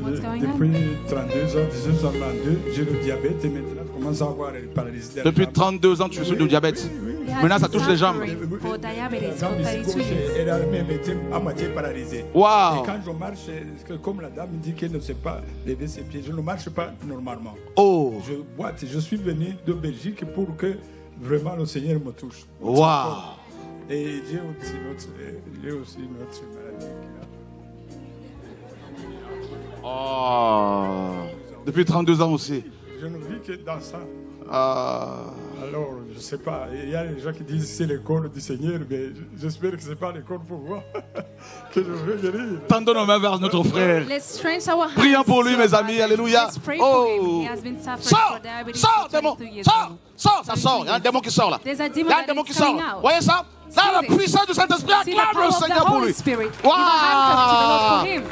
what's going on? Depuis 32 ans, 1992, j'ai le diabète et maintenant je commence à avoir une paralysie. Depuis 32 ans, tu souffres du diabète. Maintenant, ça touche les jambes. For diabetes for La jambe ici 32 gauche, years. elle a même été à moitié paralysée. Waouh. Et quand je marche, comme la dame me dit qu'elle ne sait pas lever ses pieds, je ne marche pas normalement. Oh. Je boite. Je suis venu de Belgique pour que vraiment le Seigneur me touche. Waouh. Et j'ai aussi notre maladie. Oh. Depuis 32 ans aussi. Je ne vis que dans ça. Alors, je ne sais pas. Il y a des gens qui disent que c'est l'école du Seigneur, mais j'espère que ce n'est pas l'école pour moi. Que je veux guérir. Tendons nos mains vers notre frère. Let's stretch our hands. Prions pour lui, mes amis. Alléluia. Let's pray for him. Oh. He has been suffering Sors, for diabetes sors, for démon. 22 years Sors, now. sors, ça sort. Il y a un démon qui sort là. There's a Il demon y a un that démon is qui sort. coming out. Voyez ça? Là, la See it. puissance du Saint-Esprit See the acclame power le of the Seigneur pour Holy lui. Spirit. Give a handcuff to the Lord for him.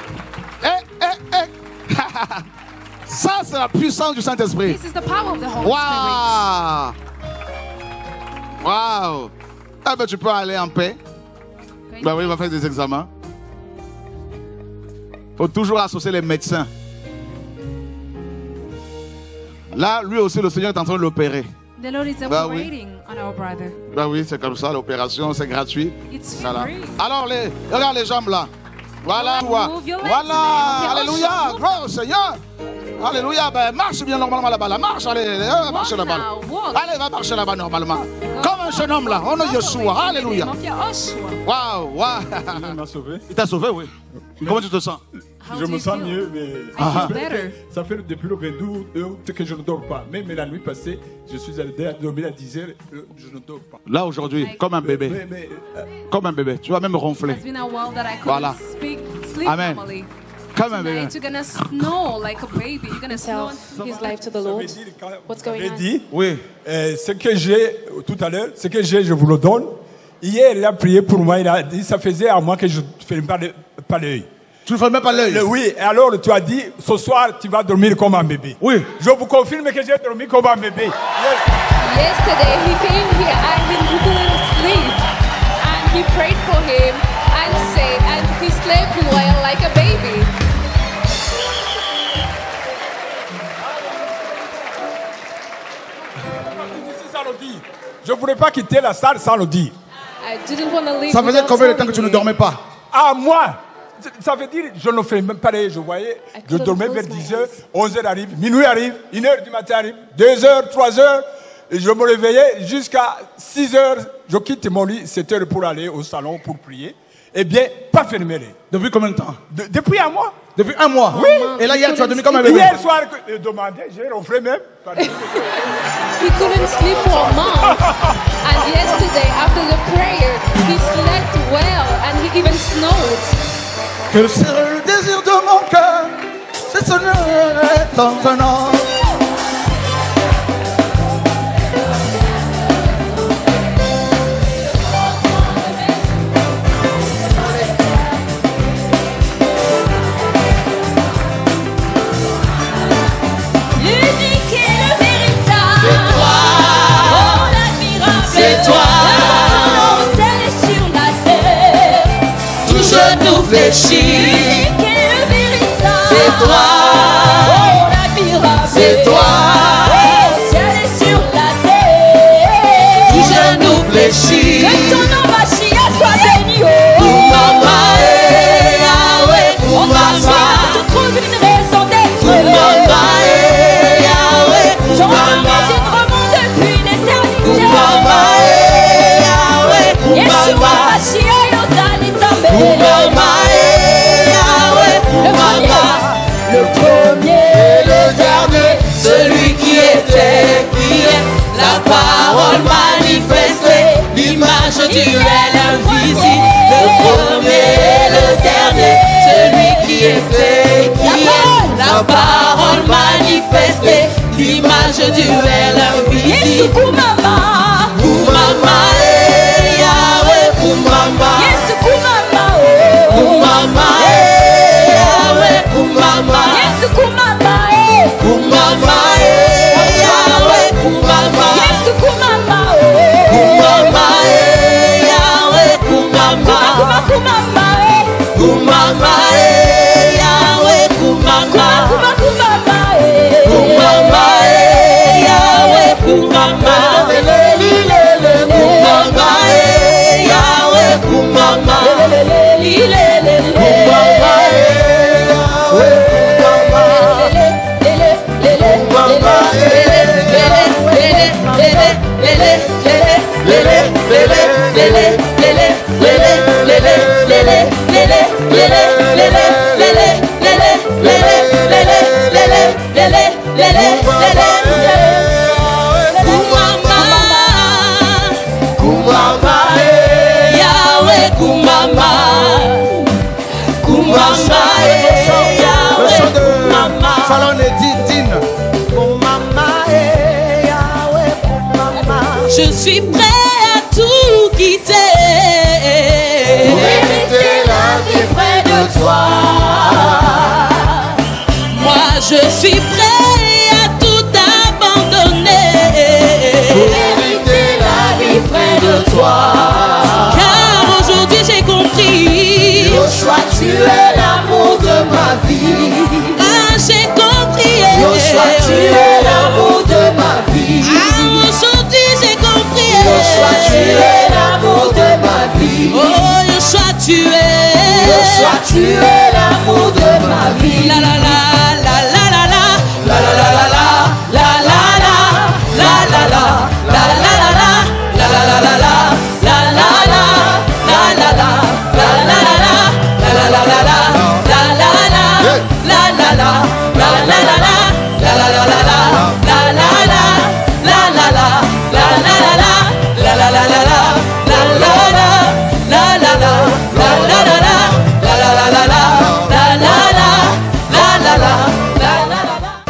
Ça, c'est la puissance du Saint-Esprit. This is the power of the Holy Spirit. Waouh! Waouh! Ah ben, tu peux aller en paix. Okay. Ben oui, il va faire des examens. Il faut toujours associer les médecins. Là, lui aussi, le Seigneur est en train de l'opérer. The Lord is Bah oui. operating on our brother. Ben oui, c'est comme ça, l'opération, c'est gratuit. It's Voilà. free. Alors, regarde les jambes là. Voilà, Move your legs voilà. today. Alléluia, Move. gloire au Seigneur. Alléluia, ben marche bien normalement là-bas. Là. Marche, allez, marche là-bas. now, walk. Allez, va marcher là-bas normalement. Comme un jeune homme là, on est Yeshua. Alléluia. In the name of Yeshua. Waouh, waouh. Il m'a sauvé. Il t'a sauvé, oui. Comment tu te sens? How Je do me you sens feel? mieux, mais I feel better. ça fait depuis le 22 août que je ne dors pas. Même la nuit passée, je suis allé dormir à 10 heures, je ne dors pas. Là aujourd'hui, comme un bébé. Mais, Comme un bébé. Tu vas même ronfler. It's been a while that I couldn't Voilà. sleep Amen. normally. Comme un bébé. Tonight you're gonna snore like a baby. You're gonna snore. His life to the Lord. What's going j'ai on? dit, Oui. ce que j'ai tout à l'heure, ce que j'ai, je vous le donne. Hier, il a prié pour moi, il a dit, ça faisait à moi que je ne fermais pas l'œil. Tu ne fermes pas l'œil. Oui, et alors tu as dit, ce soir, tu vas dormir comme un bébé. Oui. Je vous confirme que j'ai dormi comme un bébé. Yesterday he came here and he couldn't sleep, and he prayed for him and he slept well like a baby. Je ne voulais pas quitter la salle sans le dire. I didn't want to leave. Ça faisait without combien de temps que telling tu ne you. dormais pas? Ah, moi, ça veut dire, je ne fais même pas les, je voyais, I je couldn't dormais close vers my 10 heures, 11 heures arrive, minuit arrive, 1 heure du matin arrive, 2 heures, 3 heures, et je me réveillais jusqu'à 6 heures, je quitte mon lit, 7 heures pour aller au salon pour prier. Eh bien, pas fermé. Depuis combien de temps? Depuis un mois. Depuis un mois? Oui. Et là, hier, tu as dormi comme un bébé? Hier soir, demandé, j'ai ronflé même. He couldn't sleep for a month, and yesterday after the prayer he slept well and he even snored. Quel serait le désir de mon cœur? C'est sonner dans un an. L'unique et le véritable. C'est toi. Oh, l'admirable. C'est toi. Au ciel et sur la terre. Tout genou fléchit. L'unique et le véritable. C'est toi. Oh, l'admirable. C'est toi. Au ciel et sur la terre. Tout genou fléchit. Que ton nom Machia soit béni. Oumama, eh, Yahweh, Oh, Oumama. Machia, tu trouves une raison d'être. Oumama, eh, Yahweh, Ton nom Oumama. remonte depuis l'éternité. Oumama, eh, Yahweh, Yeshua Oumama. Machia, Yosani Tambe. Oumama, eh, Yahweh, Le Oumama. premier, Et le dernier, celui qui était, qui est la parole manifestée, l'image du réel invisible. Le premier et le dernier, celui qui était, qui est la parole manifestée, l'image du réel invisible. Yesu Kumama, Oumama, eh, Yahweh, Oumama. Yesu Kumama, Oumama, eh, Yahweh, Oumama. Yesu Kumama, Oumama, eh, Yahweh, Oumama. Yesu Kumama, Oumama, eh, Yahweh, Oumama. Kumama, Oumama, eh, Yahweh, Oumama. Je suis prêt à tout quitter pour éviter la vie près de toi. Moi je suis prêt à tout abandonner pour éviter la vie près de toi. Car aujourd'hui j'ai compris, Joshua, tu es l'amour de ma vie. Ah, j'ai compris, Joshua, tu es l'amour de ma vie. Ah, aujourd'hui j'ai compris, Joshua, tu es l'amour de ma vie. Oh, Joshua, tu es l'amour de ma vie. La la la la la la la la la la la la la la la la la la la.